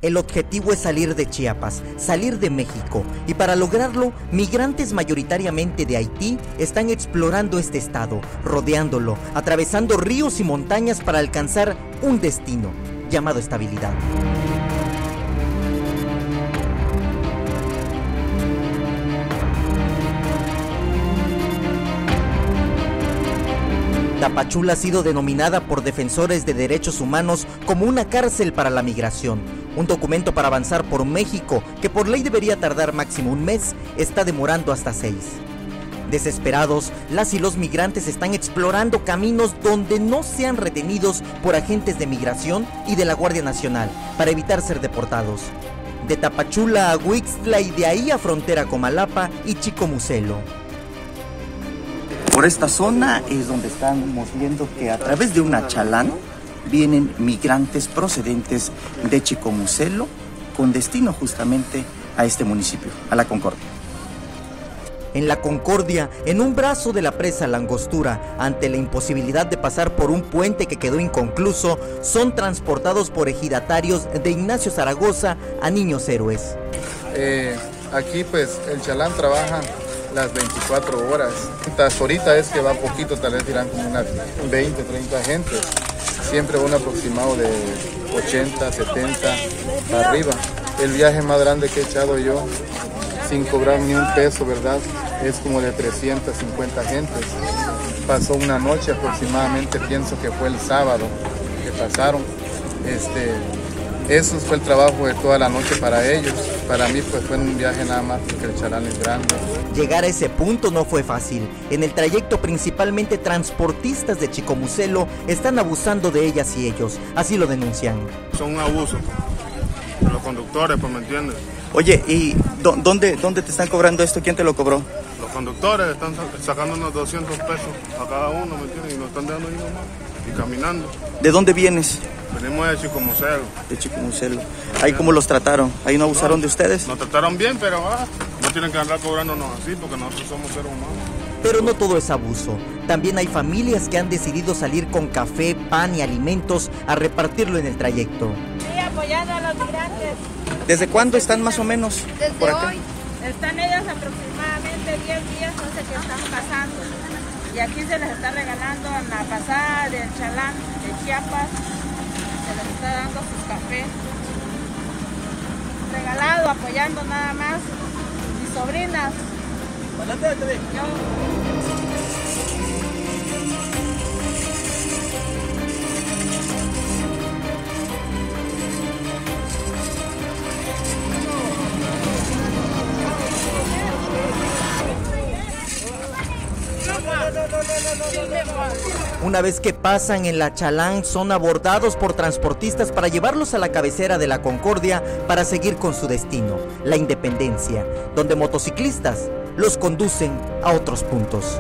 El objetivo es salir de Chiapas, salir de México, y para lograrlo, migrantes mayoritariamente de Haití están explorando este estado, rodeándolo, atravesando ríos y montañas para alcanzar un destino llamado estabilidad. Tapachula ha sido denominada por defensores de derechos humanos como una cárcel para la migración. Un documento para avanzar por México, que por ley debería tardar máximo un mes, está demorando hasta 6. Desesperados, las y los migrantes están explorando caminos donde no sean retenidos por agentes de migración y de la Guardia Nacional, para evitar ser deportados. De Tapachula a Huixtla y de ahí a frontera Comalapa y Chicomucelo. Por esta zona es donde estamos viendo que a través de una chalán vienen migrantes procedentes de Chicomucelo con destino justamente a este municipio, a La Concordia. En La Concordia, en un brazo de la presa La Angostura, ante la imposibilidad de pasar por un puente que quedó inconcluso, son transportados por ejidatarios de Ignacio Zaragoza a Niños Héroes. Aquí pues el chalán trabaja las 24 horas. Ahorita es que va poquito, tal vez dirán como unas 20, 30 gentes. Siempre un aproximado de 80, 70 para arriba. El viaje más grande que he echado yo, sin cobrar ni un peso, ¿verdad? Es como de 350 gentes. Pasó una noche aproximadamente, pienso que fue el sábado que pasaron. Eso fue el trabajo de toda la noche para ellos. Para mí pues fue un viaje nada más porque el chalán es grande. Llegar a ese punto no fue fácil. En el trayecto principalmente transportistas de Chicomucelo están abusando de ellas y ellos. Así lo denuncian. Son un abuso de los conductores, pues, ¿me entiendes? Oye, ¿y dónde te están cobrando esto? ¿Quién te lo cobró? Los conductores están sacando unos 200 pesos a cada uno, ¿me entiendes? Y nos están dejando ahí nomás y caminando. ¿De dónde vienes? Venimos de Chicomucelo. De Chicomucelo. ¿Ahí cómo los trataron? ¿Ahí no abusaron de ustedes? Nos trataron bien, pero no tienen que andar cobrándonos así porque nosotros somos seres humanos. Pero no todo es abuso. También hay familias que han decidido salir con café, pan y alimentos a repartirlo en el trayecto. Sí, apoyando a los migrantes. ¿Desde cuándo están más o menos por acá? Hoy. Están ellos aproximadamente 10 días, no sé qué están pasando. Y aquí se les está regalando en la pasada del chalán de Chiapas. Se les está dando sus cafés. Regalado, apoyando nada más. Mis sobrinas. Una vez que pasan en la chalán, son abordados por transportistas para llevarlos a la cabecera de La Concordia para seguir con su destino, la Independencia, donde motociclistas los conducen a otros puntos.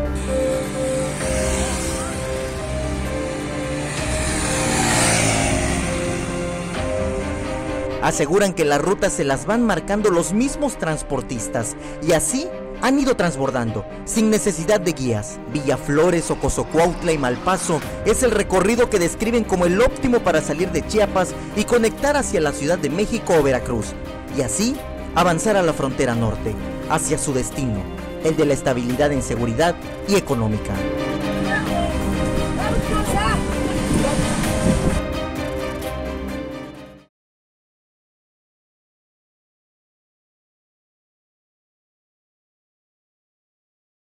Aseguran que las rutas se las van marcando los mismos transportistas y así han ido transbordando, sin necesidad de guías. Villaflores, Ocosocuautla y Malpaso es el recorrido que describen como el óptimo para salir de Chiapas y conectar hacia la Ciudad de México o Veracruz, y así avanzar a la frontera norte, hacia su destino, el de la estabilidad en seguridad y económica.